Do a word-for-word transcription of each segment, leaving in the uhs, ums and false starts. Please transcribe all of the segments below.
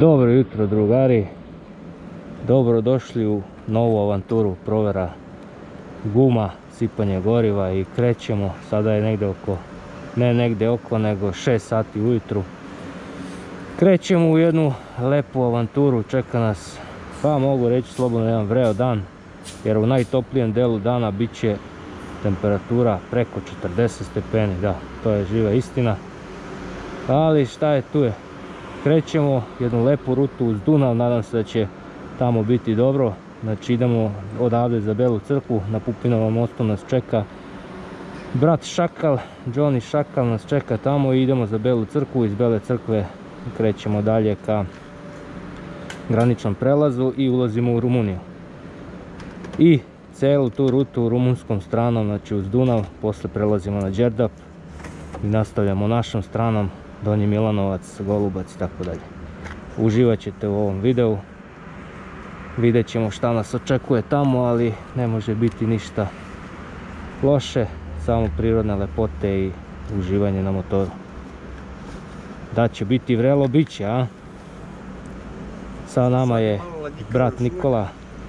Dobro jutro drugari, dobro došli u novu avanturu provera guma, sipanje goriva i krećemo. Sada je negdje oko, ne negdje oko, nego šest sati ujutru. Krećemo u jednu lepu avanturu, čeka nas, pa mogu reći slobodno, jedan vreo dan, jer u najtoplijem delu dana bit će temperatura preko četrdeset stepeni, da, to je živa istina. Ali šta je tu je. Krećemo jednu lepu rutu uz Dunav, nadam se da će tamo biti dobro. Znači idemo odavde za Belu crkvu, na Pupinovom mostu nas čeka brat Šakal, Johnny Šakal nas čeka tamo i idemo za Belu crkvu. Iz Bele crkve krećemo dalje ka graničnom prelazu i ulazimo u Rumuniju. I celu tu rutu rumunskom stranom, znači uz Dunav, posle prelazimo na Đerdap i nastavljamo našom stranom, Donji Milanovac, Golubac i tako dalje. Uživat ćete u ovom videu. Vidjet ćemo šta nas očekuje tamo, ali ne može biti ništa loše, samo prirodne lepote i uživanje na motoru. Da će biti vrelo, bit će, a? Sa nama je brat Nikola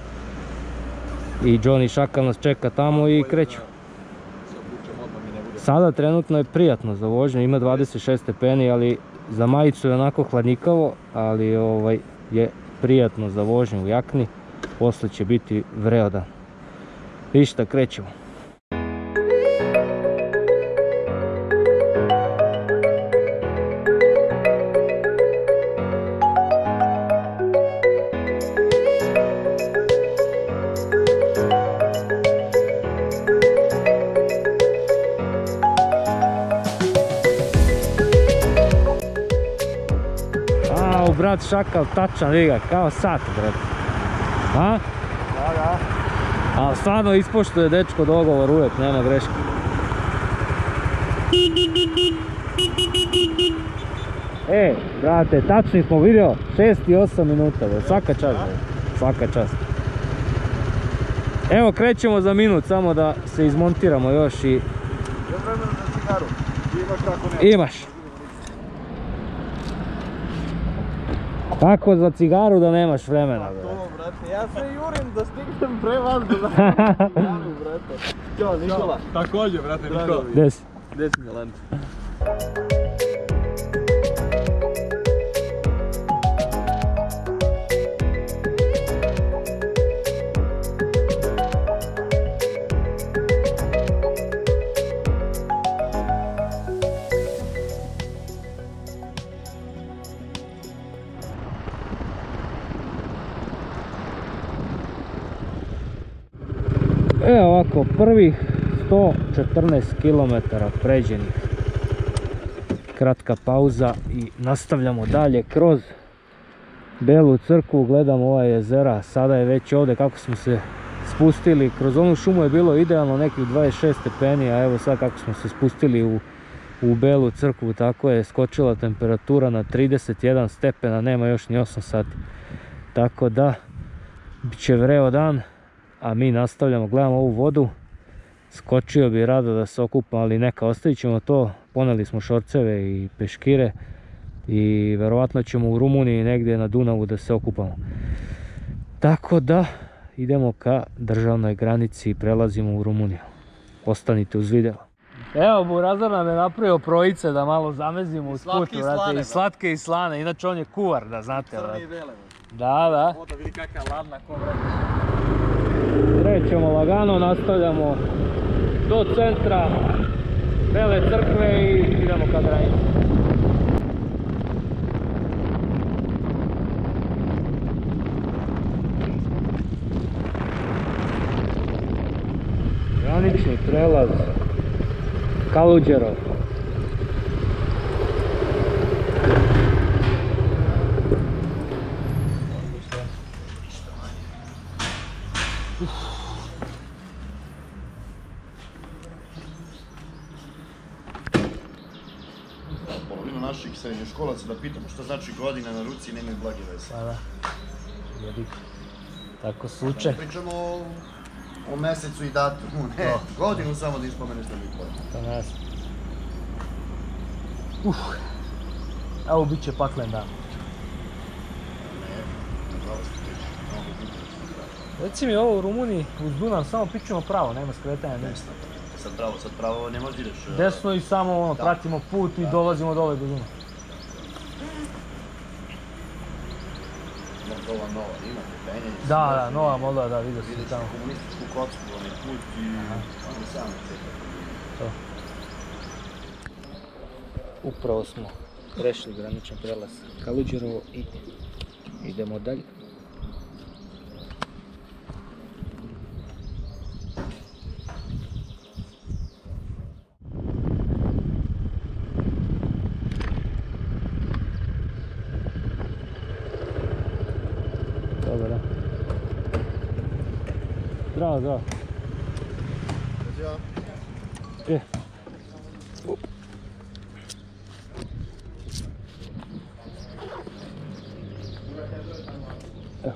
i Johnny Šakal nas čeka tamo i kreću. Sada trenutno je prijatno za vožnju, ima dvadeset šest stepeni, ali za majicu je onako hladnikavo, ali ovaj je prijatno za vožnju u jakni. Posle će biti vreo dan. Ništa, krećemo. Brat Šakal, tačan, vidi ga, kao sat, brat. A? Da, da. Ali stvarno ispoštuje dečko dogovor, uvijek, nema greške. E, brate, tačni smo vidio, šest i osam minuta, bro. Svaka čast, bro. Svaka čast. Evo, krećemo za minut, samo da se izmontiramo još i... Još vremena za cigaru. Imaš kako ne? Imaš. Kako za cigaru da nemaš vremena, bre? To, brate, ja se jurim da stignem pre vas da cigaru, brate. Ćao, Nikola. Također, brate, Nikola. Gdje si? Gdje si, Milanče? Evo ovako, prvih sto četrnaest kilometara pređenih. Kratka pauza i nastavljamo dalje kroz Belu crkvu, gledamo ova jezera. Sada je već ovdje, kako smo se spustili, kroz onu šumu je bilo idealno nekih dvadeset šest stepeni, a evo sad kako smo se spustili u, u Belu crkvu, tako je skočila temperatura na trideset jedan stepena, nema još ni osam sati. Tako da, bit će vreo dan. A mi nastavljamo, gledamo ovu vodu. Skočio bi rado da se okupam, ali neka, ostavit ćemo to. Poneli smo šorceve i peškire i verovatno ćemo u Rumuniji negdje na Dunavu da se okupamo. Tako da idemo ka državnoj granici i prelazimo u Rumuniju. Ostanite uz video. Evo, Burazar nam je napravio projice da malo zamezimo uz put, brate, i slatke i slane. Inače on je kuvar, da znate. Crni i bele. Da, da. Ovo da vidi kakva je ladna ko vreme. Krećemo lagano, nastavljamo do centra Bele crkve i idemo ka granici. Granični prelaz Kaluđerov. Polovinu naših srednjoškolaca da pitamo što znači godina na ruci i nemaju blage veze. Pa da, jedik. Tako sluče. Pričamo o, o mesecu i datumu, ne, no. Godinu samo da ispomeneš da mi pojma. To ne znam. Uf, evo bit će paklen dan. Reci mi ovo u Rumuniji, uz Dunav, samo pićemo pravo, nema skretanja. Desno. Sad pravo, sad pravo ne možeš ideš. Desno i samo ono, pratimo put i dolazimo dole do Dunava. Moldova nova, imate penje. Da, da, Nova Moldova, da, vidio sam Vidjet ćeš tamo. komunističku kocku, onaj put i oni sami čekaju. To. Upravo smo prešli granični prelaz Kaluđerovo i idemo dalje. Dobro. Zdravo, zdravo. E. Up. Evo.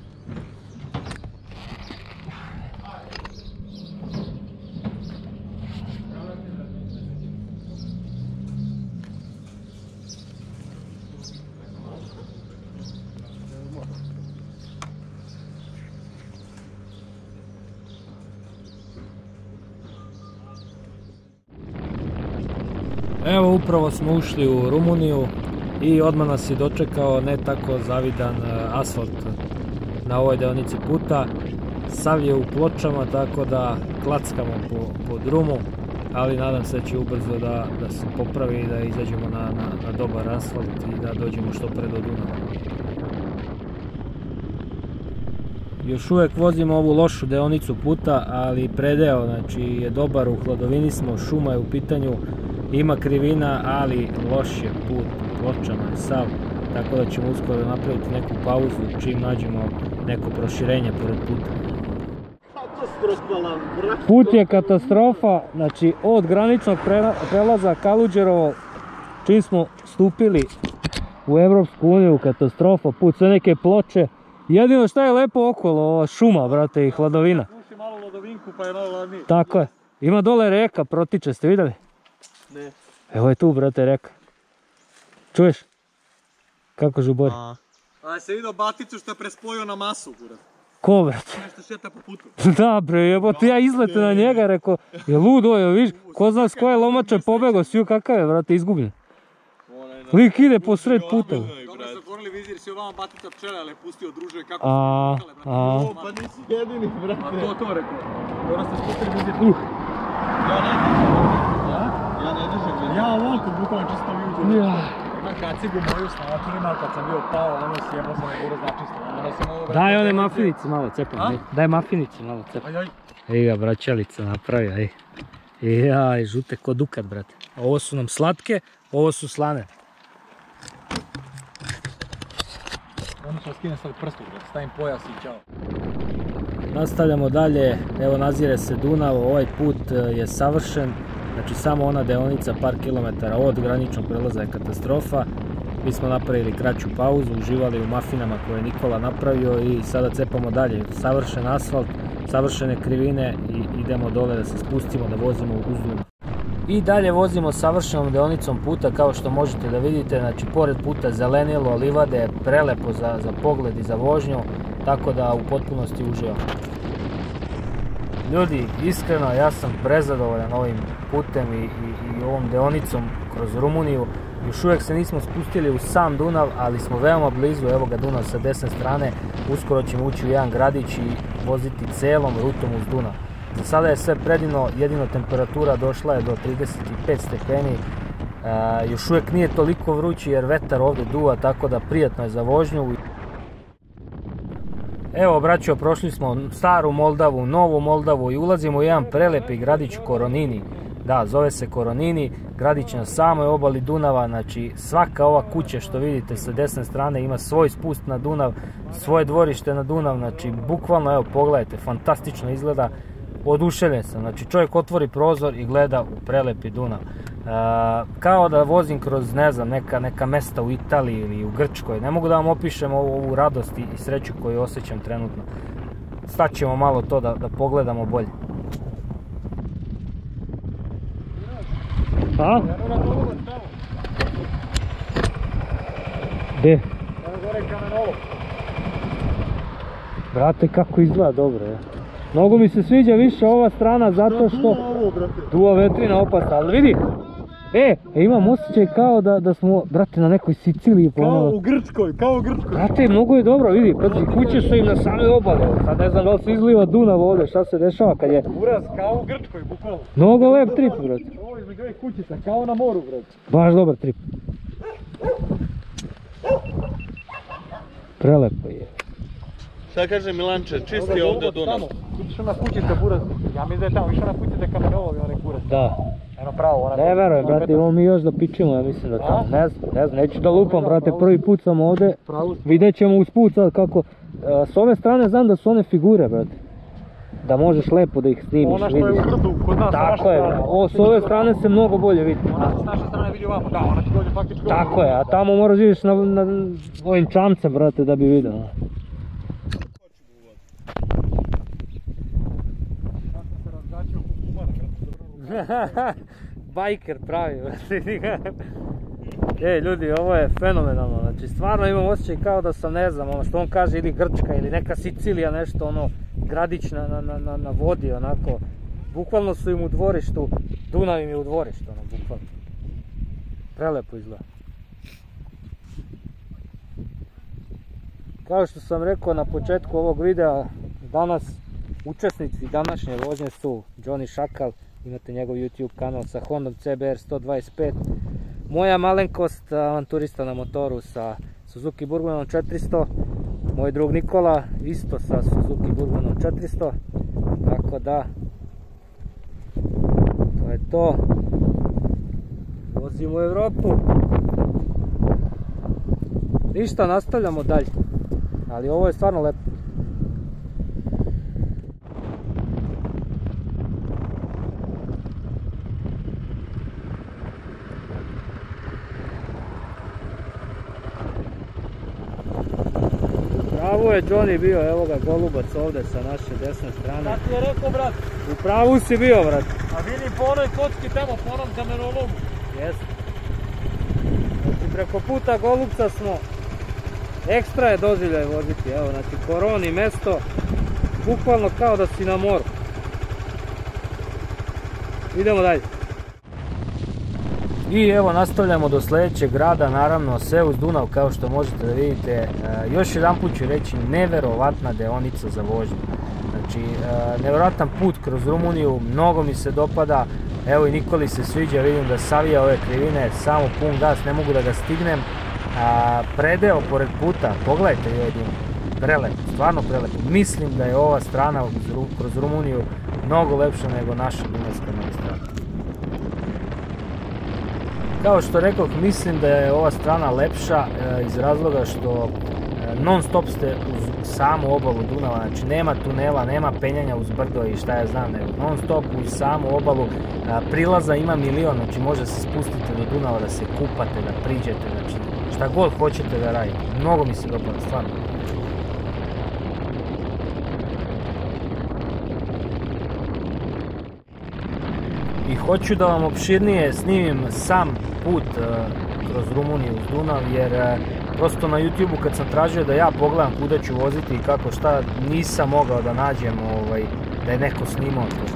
Evo, upravo smo ušli u Rumuniju i odmah nas je dočekao ne tako zavidan asfalt na ovoj deonici puta. Sav je u pločama, tako da klackamo po, po drumu, ali nadam se da će ubrzo da, da se popravi i da izađemo na, na, na dobar asfalt i da dođemo što pre do Dunava. Još uvijek vozimo ovu lošu deonicu puta, ali predeo, znači, je dobar, u hladovini smo, šuma je u pitanju. Ima krivina, ali loš je put, pločama je sav, tako da ćemo uskoro napraviti neku pauzu čim nađemo neko proširenje pored puta. Put je katastrofa, znači od graničnog prelaza Kaluđerovo, čim smo stupili u Europsku uniju, katastrofa, put, sve neke ploče. Jedino što je lepo okolo, ova šuma, brate, i hladovina. Uši malo ladovinku pa je malo ladnije. Tako je, ima dole reka, protiče, ste vidjeli? Ne. Evo je tu, brate, reka. Čuješ? Kako žubori? A se vidio Baticu što je prespojio na masu, kurat. Ko, brate? Nešto šeta po putu. Da, bre, jebote, ja izlete na njega, rekao, je ludo, je, viš, ko zna s koje lomače pobego, svi kakav je, brate, izgubljen. Lik ide po sred puta. Dobro ste otvorili vizir, si ovama Batica pčele, ali je pustio druže kako A, su pčele, a. brate. Pa nisi jedini, brate. A to, to rekao. Dobro ste spustili vizir. Uh. Ja ne držim. Ja? Ja ne držim. Ja ovoliko bukvalno čisto mi uđe. Ja. Imam kacigu moju s naočarima, kad sam bio pao, ono si jebao sam je uroz načisto. Daj one mafinice malo, cepam, daj mafinice malo, cepam. Ej ga, braćalica napravi, aj. Jaj, žute ko dukat, brate. Ovo su nam slatke, ovo su slane. Ono ću skinem sad prstu, stavim pojas i čao. Nastavljamo dalje, evo nazire se Dunav, ovaj put je savršen, znači samo ona deonica par kilometara od graničnog prelaza je katastrofa. Mi smo napravili kraću pauzu, uživali u mafinama koje je Nikola napravio i sada cepamo dalje. Savršen asfalt, savršene krivine i idemo dole da se spustimo, da vozimo uz Dunav. I dalje vozimo savršenom deonicom puta, kao što možete da vidite, znači pored puta zelenilo, livade, prelepo za, za pogled i za vožnju, tako da u potpunosti uživam. Ljudi, iskreno, ja sam prezadovoljan ovim putem i, i, i ovom deonicom kroz Rumuniju. Još uvijek se nismo spustili u sam Dunav, ali smo veoma blizu, evo ga Dunav sa desne strane, uskoro ćemo ući u jedan gradić i voziti celom rutom uz Dunav. Za sada je sve predivno, jedino temperatura došla je do trideset pet stepeni, e, još uvijek nije toliko vrući jer vetar ovdje duva, tako da prijatno je za vožnju. Evo, braćo, prošli smo staru Moldavu, novu Moldavu i ulazimo u jedan prelepi gradić Koronini. Da, zove se Koronini, gradić na samoj obali Dunava, znači svaka ova kuća što vidite sa desne strane ima svoj spust na Dunav, svoje dvorište na Dunav, znači bukvalno, evo, pogledajte, fantastično izgleda. Oduševljen sam, znači čovjek otvori prozor i gleda u prelepi Dunav. E, kao da vozim kroz, ne znam, neka, neka mesta u Italiji ili u Grčkoj. Ne mogu da vam opišem ovu, ovu radost i sreću koju osjećam trenutno. Staćemo malo to da, da pogledamo bolje. A? Gdje? Evo gore kamenolo. Brate, kako izgleda dobro, je. Mnogo mi se sviđa više ova strana zato što duva vetrina opasna, ali vidi. E, e, imam osjećaj kao da, da smo, brate, na nekoj Siciliji. Kao u Grčkoj, kao u Grčkoj. Brate, mnogo je dobro, vidi, pazi, kuće su im na same obale. Sad ne znam da li se izliva Dunav ovdje, šta se dešava kad je... Uraz, kao u Grčkoj, bukvalno. Mnogo lep trip, brate. Ovo između ovih kućica, kao na moru, brate. Baš dobar trip. Prelepo je. Šta kaže Milanče, čisti ovdje Dunav? Vidiš ona kućica, buraz. Ja mislim da je tamo, vidiš ona kućica Kamenovog i onaj kuraz. Da. Eno pravo, ona... Ne verujem, brate, imamo mi još da pičimo, ja mislim da tamo. Ne znam, ne znam, neću da lupam, brate, prvi put sam ovdje. Vidjet ćemo usput sad kako... S ove strane znam da su one figure, brate. Da možeš lepo da ih snimiš, ona što je vidiš. u brdu, kod nas. Tako je, o, s ove strane se mnogo bolje vidi. Ona se s naše strane vidi ovamo, da, ona će dođe faktički... Tako je, a tamo moraš vidiš na, na ovim čamcem, brate, da bi vidio. Bajker pravi, brate. Ej ljudi, ovo je fenomenalno, znači stvarno imam osjećaj kao da sam, ne znam, ono što on kaže, ili Grčka ili neka Sicilija, nešto ono, gradić na, na, na, na vodi, onako, bukvalno su im u dvorištu, Dunav im je u dvorištu, ono, bukvalno. Prelepo izgleda. Kao što sam rekao na početku ovog videa, danas učesnici današnje vožnje su Johnny Šakal, imate njegov YouTube kanal sa Hondom C B R sto dvadeset pet, moja malenkost avanturista na motoru sa Suzuki Burgonom četiristo, moj drug Nikola isto sa Suzuki Burgonom četiristo, tako da to je to, vozimo u Europu, ništa, nastavljamo dalje, ali ovo je stvarno lepo. Pravo je Johnny bio, evo ga Golubac ovdje sa naše desne strane. Šta ti je rekao, brat? U pravu si bio, brat. A vidim po onoj kocki tamo, po onom kamenolomu. Jeste. Znači preko puta Golubca smo, ekstra je doživljaj voziti, evo, znači Koroni mesto, bukvalno kao da si na moru. Idemo dalje. I evo nastavljamo do sljedećeg grada, naravno sve uz Dunav kao što možete da vidite. E, još jedan put ću reći, neverovatna deonica za vožnju. Znači, e, neverovatan put kroz Rumuniju, mnogo mi se dopada. Evo i Nikoli se sviđa, vidim da savija ove krivine, samo pun gas, ne mogu da ga stignem. A, predeo pored puta, pogledajte ovaj dim, prelep, stvarno prelep. Mislim da je ova strana kroz Rumuniju mnogo lepša nego naša dunavska magistrala. Kao što rekoh, mislim da je ova strana lepša e, iz razloga što e, non stop ste uz samu obalu Dunava, znači nema tunela, nema penjanja uz brdo i šta ja znam, nego non stop uz samu obalu, a, prilaza ima milion, znači može se spustiti do Dunava da se kupate, da priđete, znači šta god hoćete da radite, mnogo mi se dopada, stvarno. I hoću da vam opširnije snimim sam put uh, kroz Rumuniju uz Dunav, jer uh, prosto na YouTube kad sam tražio da ja pogledam kuda ću voziti i kako šta, nisam mogao da nađem ovaj, da je neko snimao to.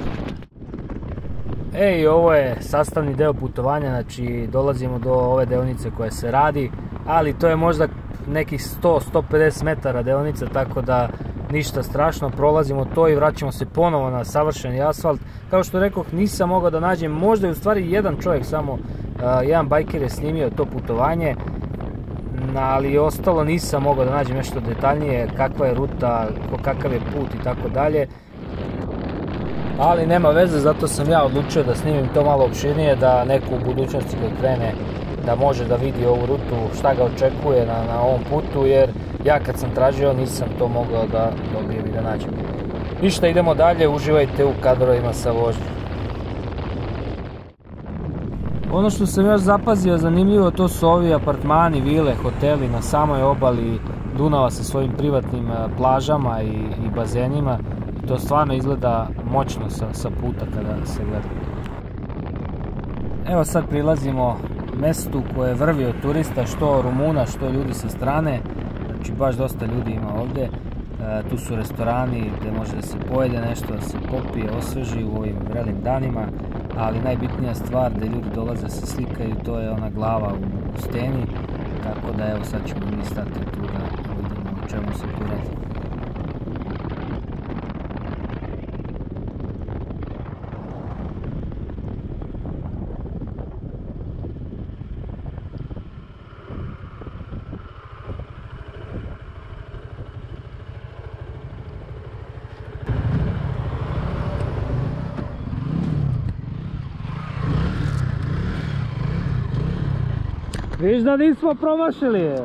Ej, ovo je sastavni deo putovanja, znači dolazimo do ove deonice koja se radi, ali to je možda nekih sto do sto pedeset metara deonica, tako da ništa strašno, prolazimo to i vraćamo se ponovo na savršeni asfalt. Kao što rekoh, nisam mogao da nađem, možda je u stvari jedan čovjek samo, uh, jedan bajker je snimio to putovanje, ali ostalo nisam mogao da nađem nešto detaljnije, kakva je ruta, kakav je put i tako dalje. Ali nema veze, zato sam ja odlučio da snimim to malo opširnije, da neko u budućnosti kad krene da može da vidi ovu rutu, šta ga očekuje na, na ovom putu, jer ja kad sam tražio nisam to mogao da dobijem i da nađem. Ništa, idemo dalje, uživajte u kadrovima sa vožnjom. Ono što sam još zapazio zanimljivo, to su ovi apartmani, vile, hoteli na samoj obali Dunava sa svojim privatnim plažama i, i bazenima. To stvarno izgleda moćno sa, sa puta kada se gleda. Evo sad prilazimo mestu koje vrvi od turista, što Rumuna, što ljudi sa strane. Znači baš dosta ljudi ima ovdje. tu su restorani gdje može da se pojede nešto, da se popije, osveži u ovim vrelim danima, ali najbitnija stvar gdje ljudi dolaze se slikaju, to je ona glava u steni, tako da evo sad ćemo mi stati tu da vidimo o čemu se tu radi. Viš da nismo promašili je.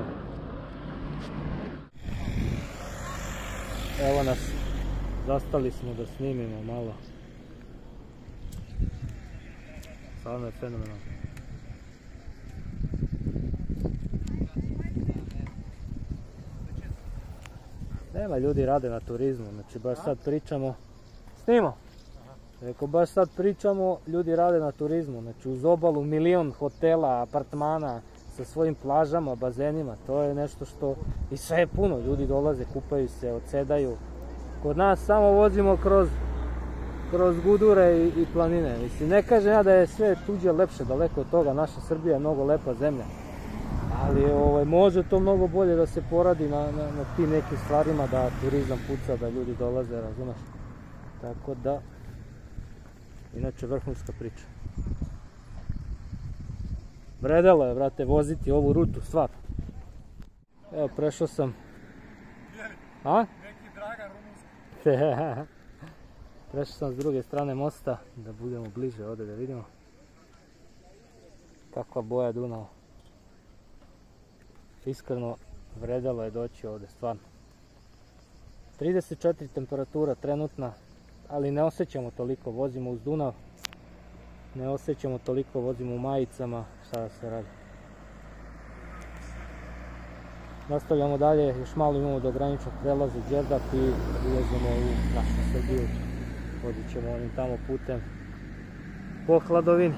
Evo nas, zastali smo da snimimo malo. Stvarno je fenomenalno. Nema, ljudi rade na turizmu, znači baš sad pričamo. Snimo! Rekao, baš sad pričamo, ljudi rade na turizmu, znači uz obalu milion hotela, apartmana, sa svojim plažama, bazenima, to je nešto što i sve je puno, ljudi dolaze, kupaju se, odsedaju. Kod nas samo vozimo kroz, kroz gudure i, i planine. Mislim, ne kažem ja da je sve tuđe lepše, daleko od toga, naša Srbija je mnogo lepa zemlja. Ali ovaj, može to mnogo bolje da se poradi na, na, na tim nekim stvarima, da turizam puca, da ljudi dolaze, razumeš? Tako da, inače vrhunska priča. Vredelo je, brate, voziti ovu rutu, stvarno. Evo, prešao sam. A? Neki Dragan rumunski. Prešao sam s druge strane mosta, da budemo bliže ovdje da vidimo. Kakva boja Dunava. Iskreno, vredelo je doći ovdje, stvarno. trideset četiri temperatura trenutna, ali ne osjećamo toliko, vozimo uz Dunav. Ne osjećamo toliko, vozimo u majicama, šta da se radi. Nastavljamo dalje, još malo imamo do graničnog prelaza Đerdap i ulazimo u našu Srbiju. Vodit ćemo onim tamo putem po hladovini.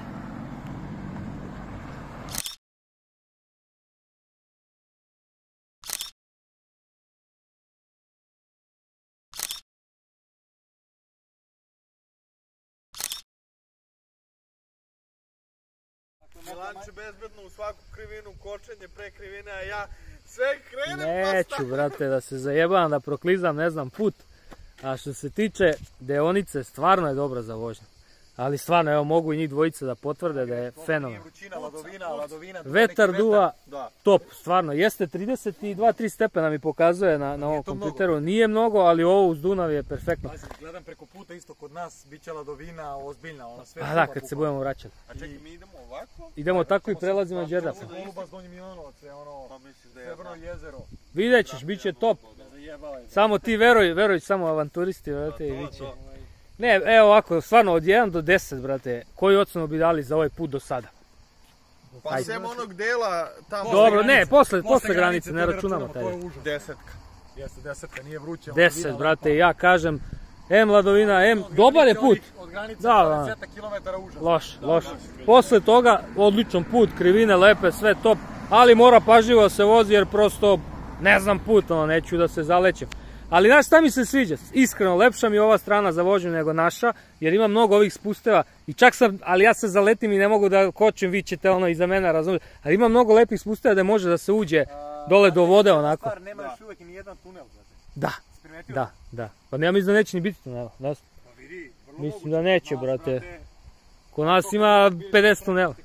Milanče bezbedno u svaku krivinu, kočenje pre krivine, a ja sve krenem pa Neću, brate, da se zajebavam, da proklizam, ne znam, put. A što se tiče deonice, stvarno je dobra za vožnju. Ali stvarno, evo, mogu i njih dvojice da potvrde da je fenomen. Vrućina, ladovina, ladovina. Vetar duva, top, stvarno. Jeste trideset dva tri stepena mi pokazuje na, na ovom kompjuteru. Nije mnogo, ali ovo uz Dunav je perfektno. Gledam preko puta isto kod nas, bit će ladovina ozbiljna, ona sve. A da, kad se budemo vraćati. A čekaj, mi idemo ovako? Idemo tako i prelazimo na Đerdap. Golubac, Donji Milanovac, je ono, Srebrno jezero. Vidjet ćeš, bit će top. Samo ti veruj, veruj, samo avanturisti, brate, i bit će. Ne, evo ovako, stvarno od jedan do deset, brate, koju ocenu bi dali za ovaj put do sada? Pa sem onog dela tamo... Dobro, ne, posle, posle granice, ne računamo taj. Desetka. Jeste desetka, nije vruće. Deset, brate, ja kažem, em ladovina, em, dobar je put. Od granice Da, da. dvadeset kilometara užas. Loš, loš. Posle toga, odličan put, krivine lepe, sve top, ali mora pažljivo se vozi jer prosto, ne znam put, ono, neću da se zalećem. Ali znaš šta mi se sviđa? Iskreno, lepša mi je ova strana za vožnju nego naša, jer ima mnogo ovih spusteva i čak sam, ali ja se zaletim i ne mogu da kočim, vi ćete ono iza mene, razumijete, ali ima mnogo lepih spusteva da može da se uđe dole do vode onako. Stvar, nema još uvijek ni jedan tunel, znate. Da, da, da. Pa ja mislim da neće ni biti tunela, da? Mislim da neće, brate. Kod nas ima pedeset tunela.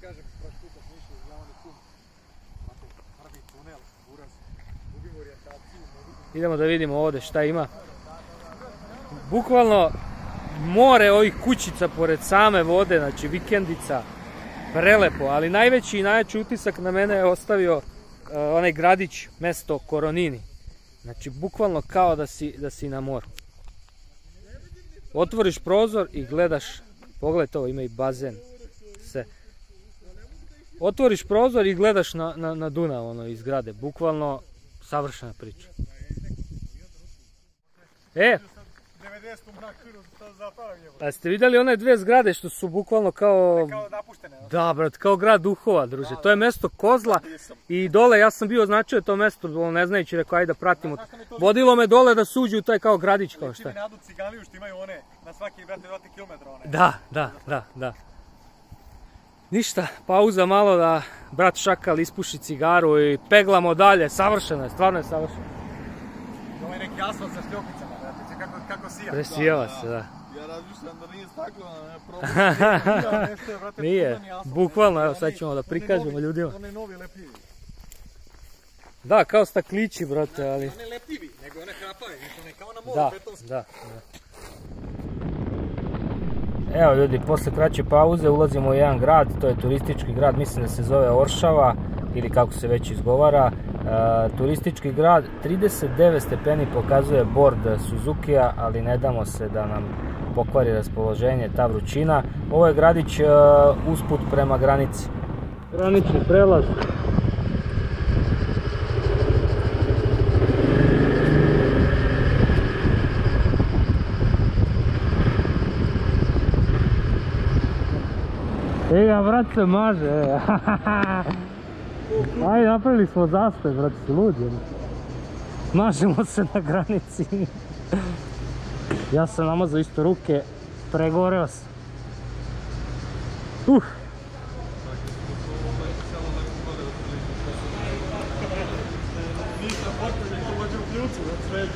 Idemo da vidimo ovdje šta ima. Bukvalno more ovih kućica pored same vode, znači vikendica, prelepo, ali najveći i najjači utisak na mene je ostavio uh, onaj gradić, mesto Koronini. Znači bukvalno kao da si, da si na moru. Otvoriš prozor i gledaš, pogledaj ovo, ima i bazen, sve. Otvoriš prozor i gledaš na, na, na Dunav, ono, iz grade, bukvalno savršena priča. E, Ove dvije su mrak, to zatvaram je. A ste vidjeli one dvije zgrade što su bukvalno kao... Kao napuštene. Da, brat, kao grad duhova, druže. To je mjesto Kozla i dole, ja sam bio označio to mjesto, ne znajući, rekao, ajde da pratimo. Vodilo me dole da suđu u taj kao gradić, kao šta. Liči mi nadu Ciganliju što imaju one, na svaki, brate, dva kilometra one. Da, da, da, da. Ništa, pauza malo da brat Šakal ispuši cigaru i peglamo dalje, savršeno je, stvarno je savršeno. Ovo je neki asfalt sa šljokicama, brate, kako, kako sija. Presijeva se, da. Ja razmišljam da nije stakleno, ne problem. Nije, bukvalno, evo sad ćemo da prikažemo ljudima. Oni novi lepljivi. Da, kao staklići, brate, ali... Ne lepljivi, nego one krapave, one kao na moru, Da, betonski. da, da. Evo ljudi, posle kraće pauze ulazimo u jedan grad, to je turistički grad, mislim da se zove Oršava ili kako se već izgovara. E, turistički grad, trideset devet stepeni pokazuje bord Suzukija, ali ne damo se da nam pokvari raspoloženje ta vrućina. Ovo je gradić e, usput prema granici. Granični prelaz. Ej ga, brat se maže, ajde, napravili smo zastoj, brat, si ludi. Mažemo se na granici. Ja sam namazao isto ruke, pregoreo sam. Uh. Nisam potpuno, neko hoće u kljucu, da sveđu.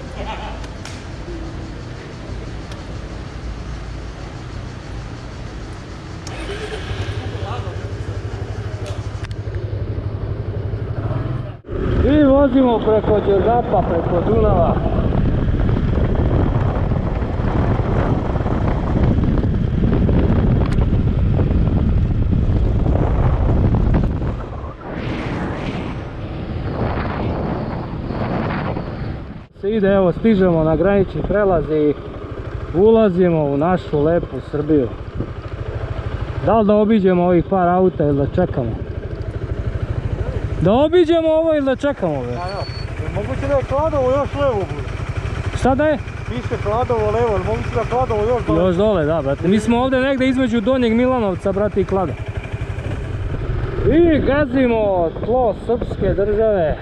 I vozimo preko Đerdapa, preko Dunava. Se ide, evo, stižemo na granični prelaz i ulazimo u našu lepu Srbiju. Da li da obiđemo ovih par auta ili da čekamo? Da obiđemo ovo ili da čekamo, be? Da, da. Moguće da je Kladovo još levo bude. Šta da je? Piše Kladovo levo, ali moguće da je Kladovo još dole. Još dole, da, brate. Mi smo ovdje negdje između Donjeg Milanovca, brate, i Klada. I gazimo tlo srpske države.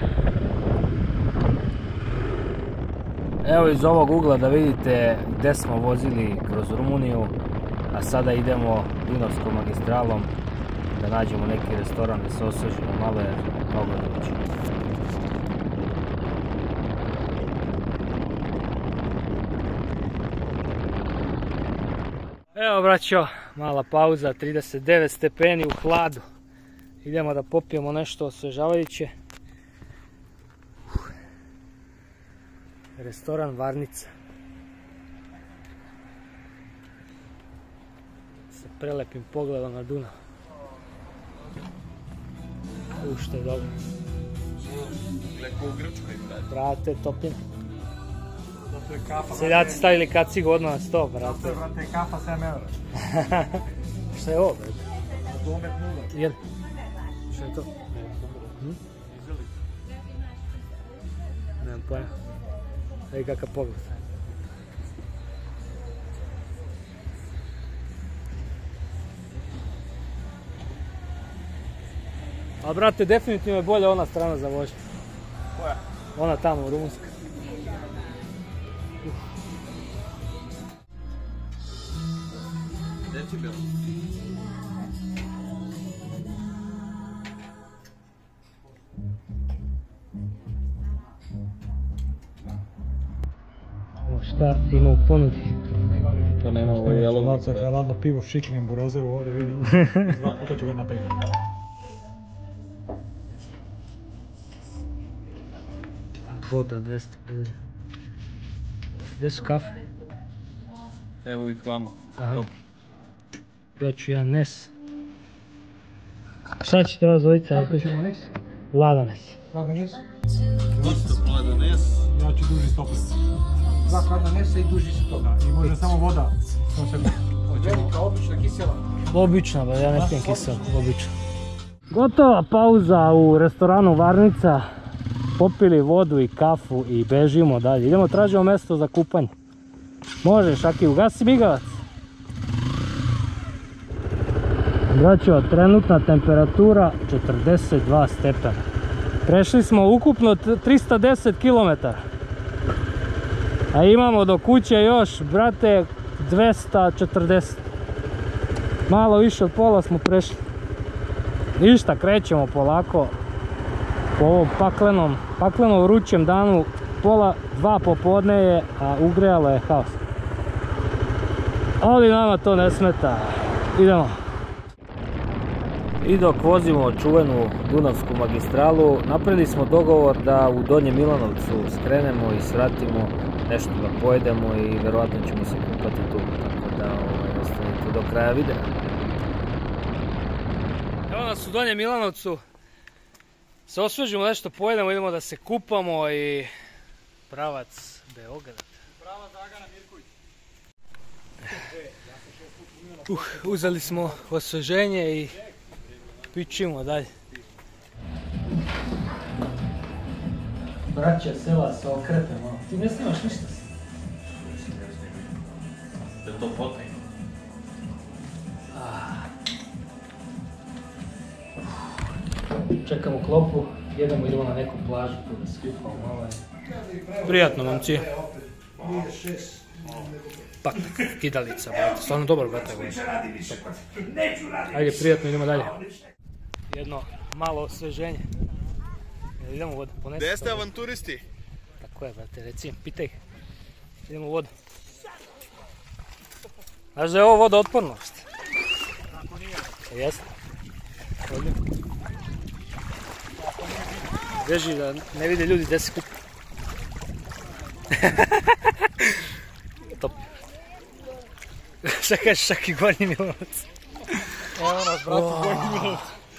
Evo iz ovog ugla da vidite gdje smo vozili kroz Rumuniju, a sada idemo Dunavskom magistralom da nađemo neki restoran da se osvežimo malo jer mnogo je vruće. Evo braćo, mala pauza, trideset devet stepeni u hladu. Idemo da popijemo nešto osvežavajuće. Restoran Varnica. Sa prelepim pogledom na Dunav. U, što je dobro. Leko u Grčkoj, brate. Brate, topim. Zato je kafa, Seljaci stavili kacigu odmah na sto, brate. Zato je, brate, kafa sedam eura. Šta je ovo, brate? Domet nula. Jel? Šta je to? Hm? Nemam pojma. Ej, kakav pogled. A brate, definitivno je bolja ona strana za vožnju. Koja? Ona tamo, rumunska. Decibel. Šta ima u ponudi? To nema ovo jelo. Laco je hladno pivo, šiklim burozeru ovdje vidim. Dva puta ću ga napiti. Voda dvjesto pedeset. Gdje su kafe? Evo ih vamo. Aha. Ja ću jedan nes. Šta ćete vas dvojica? Kako ćemo nes? Vlada nes. Kako nes? Isto plada nes. Ja ću duži stopit. Dva hladna nesa i duži stop. Da, i može samo voda. Samo se velika, obična, kisela. Obična, ba, ja ne pijem kiselo, obično. Gotova pauza u restoranu Varnica. Popili vodu i kafu i bežimo dalje. Idemo, tražimo mjesto za kupanje. Možeš, Aki, ugasi migavac. Braćo, trenutna temperatura četrdeset dva stepena. Prešli smo ukupno trista deset kilometara. A imamo do kuće još, brate, dvesta četrdeset. Malo više od pola smo prešli. Ništa, krećemo polako. Po ovom paklenom, paklenom vrućem danu, pola dva popodne je, a ugrejalo je haos. Ali nama to ne smeta. Idemo. I dok vozimo čuvenu Dunavsku magistralu, napravili smo dogovor da u Donjem Milanovcu skrenemo i svratimo, nešto da pojedemo i verovatno ćemo se kupati tu, tako da ovaj, ostanite do kraja videa. Evo nas u Donjem Milanovcu, se osvežimo, nešto pojedemo, idemo da se kupamo i pravac Beograd. Pravac Dragana Mirković. Uh, uzeli smo osveženje i pičimo dalje. Braća sela se okrepe malo. Ti ne snimaš ništa? Da je to potaj. Čekamo klopu, jedemo, idemo na neku plažu tu da skupamo malo. Prijatno, momci. Pak, kidalica, brate, stvarno dobar, brate. Ajde, prijatno, idemo dalje. Jedno malo osveženje. Idemo u vodu, ponesi. Gdje ste avanturisti? Tako je, brate, reci, pitaj ih. Idemo u vodu. Znaš da je ovo voda otporno? Ako nije. Jeste. Ovdje. Beži da ne vide ljudi gdje se kupa. Top. Šta kažeš, Šaki, Gornji Milanovac? Evo nas, brate, Gornji Milanovac.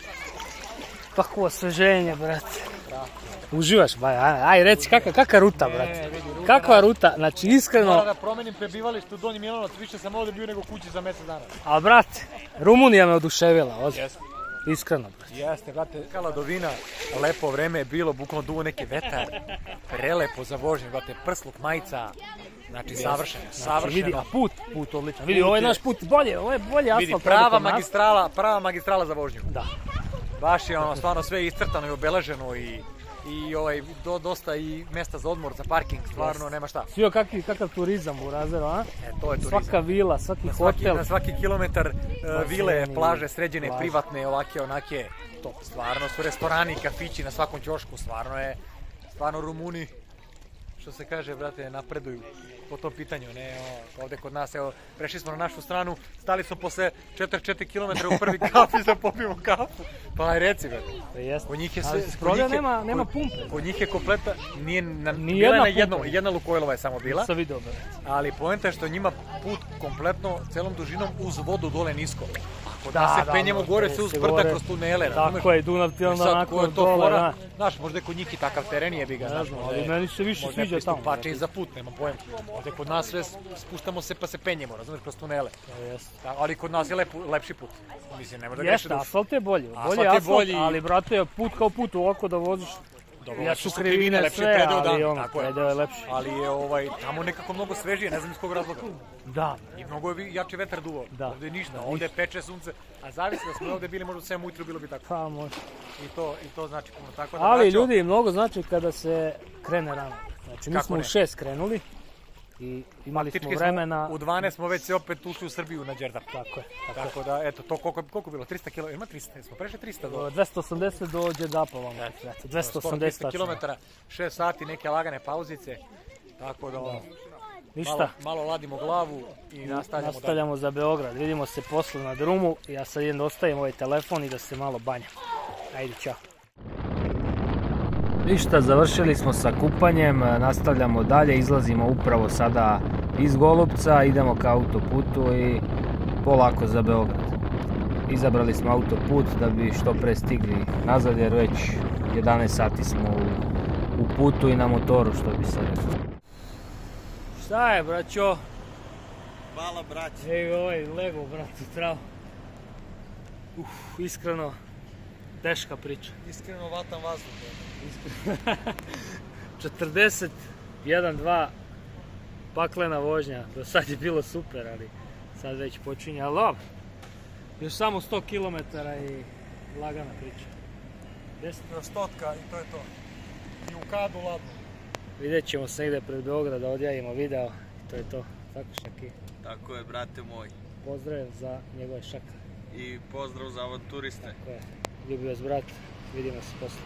Kakvo osveženje, brate. Uživaš, ba, aj, aj reci, kakva, kakva ruta, brate? Kakva ruta, znači iskreno... Moram da promenim prebivalište u Donji Milanovac, više sam ovdje bio nego kući za mjesec dana. A brate, Rumunija me oduševila, ozbiljno. Iskreno, brate. Jeste, brate, Kaladovina, lepo vreme je bilo, bukvalno duvo neki vetar, prelepo za vožnju, brate, prsluk, majica, znači savršeno, savršeno. Vidi, a put, put odličan. Vidi, ovo je naš put bolje, ovo je bolje asfalt. Vidi, prava magistrala, prava magistrala za vožnju. Da. Baš je ono, stvarno sve iscrtano i obeleženo i i ovaj, do, dosta i mjesta za odmor, za parking, stvarno nema šta. Svio kakav, kakav turizam u Razeru, a? E, to je turizam. Svaka vila, svaki na svaki, hotel. Na svaki kilometar uh, vile, plaže, sređene, plaže. Privatne, ovake, onake, top. Stvarno su restorani, kafići na svakom ćošku, stvarno je, stvarno Rumuni, što se kaže, brate, napreduju po tom pitanju, ne, o, ovdje kod nas, evo, prešli smo na našu stranu, stali smo posle četrdeset četiri kilometra u prvi kafi da popijemo kafu, pa aj reci, brate. Kod njih je sve, kod njih je, nema, nema pumpe. Kod njih je kompleta, nije, na, Ni bila jedna je na jednom, jedna Lukojlova je samo bila, sam vidio, ali poenta je što njima put kompletno, celom dužinom uz vodu dole nisko. Kod da, nas se da, penjemo no, gore, se uz brda kroz tunele, razumeš? Tako je, Dunav ti onda onako dole, da. Znaš, možda je kod njih i takav teren je bi ga, znaš, možda je, meni se više sviđa tamo. Možda je i za put, nemam pojem. Ovdje kod nas sve spuštamo se pa se penjemo, razumeš, kroz tunele. Da, ali kod nas je lep, lepši put, mislim, ne možda greši dušu. Jeste, asfalt je bolji, bolji asfalt, bolji... ali brate, put kao put ovako da voziš. Dobro, ja su krivine sve, ali ono, predeo je lepši. Ali je ovaj, tamo nekako mnogo svežije, ne znam iz kog razloga. Da. I mnogo je jači vetar duvo. Da. Ovdje ništa, ovdje peče sunce, a zavisi da smo ovdje bili možda u sedam ujutru bilo bi tako. Pa može. I to, i to znači puno tako da. Ali ljudi, mnogo znači kada se krene rano. Znači mi smo u šest krenuli i imali smo vremena... U dvanaest smo već se opet ušli u Srbiju na Đerdap. Tako je. Tako da, eto, to koliko, koliko bilo? trista kilometara? Ima trista? Smo prešli trista do... dvesta osamdeset do Đerdapa vam. dvesta osamdeset kilometara, šest sati, neke lagane pauzice. Tako da, ono, ništa. Malo, malo ladimo glavu i nastavljamo, nastavljamo za Beograd. Vidimo se posle na drumu. Ja sad idem da ostavim ovaj telefon i da se malo banjam. Ajde, čao. Ništa, završili smo sa kupanjem, nastavljamo dalje, izlazimo upravo sada iz Golupca, idemo ka autoputu i polako za Beograd. Izabrali smo autoput da bi što pre stigli nazad jer već jedanaest sati smo u, u putu i na motoru, što bi se rekao. Šta je, braćo? Hvala, braći. Ej, ovaj lego, brate, trav. Uf, iskreno, teška priča. Iskreno vatam vazduh. četrdeset jedan dva paklena vožnja, do sad je bilo super, ali sad već počinje, ali dobro. Još samo sto kilometara i lagana priča. deset do stotka i to je to. I u kadu ladno. Vidjet ćemo se negdje pred Beograd da odjavimo video i to je to. Tako Šaki. Tako je, brate moj. Pozdrav za njegove Šaka. I pozdrav za avanturiste. Tako je. Ljubi vas brat, vidimo se poslije.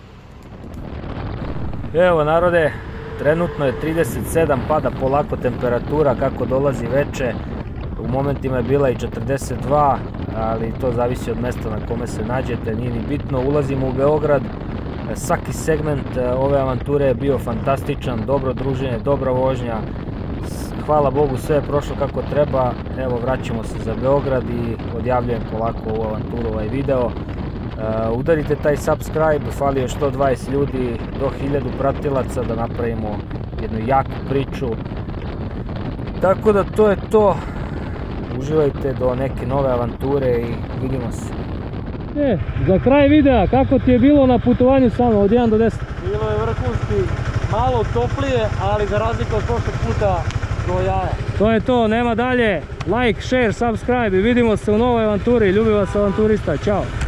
Evo narode, trenutno je trideset sedam, pada polako temperatura kako dolazi veče. U momentima je bila i četrdeset dva, ali to zavisi od mjesta na kome se nađete, nije ni bitno. Ulazimo u Beograd, svaki segment ove avanture je bio fantastičan, dobro druženje, dobra vožnja. Hvala Bogu, sve je prošlo kako treba. Evo, vraćamo se za Beograd i odjavljujem polako ovu avanturu, ovaj video. Uh, udarite taj subscribe, fali još sto dvadeset ljudi do hiljadu pratilaca da napravimo jednu jaku priču. Tako da to je to. Uživajte do neke nove avanture i vidimo se. E, za kraj videa, kako ti je bilo na putovanju sa mnom od jedan do deset? Bilo je vrhunski, malo toplije, ali za razliku od prošlog puta do jaja. To je to, nema dalje. Like, share, subscribe i vidimo se u novoj avanturi. Ljubi vas avanturista, čao!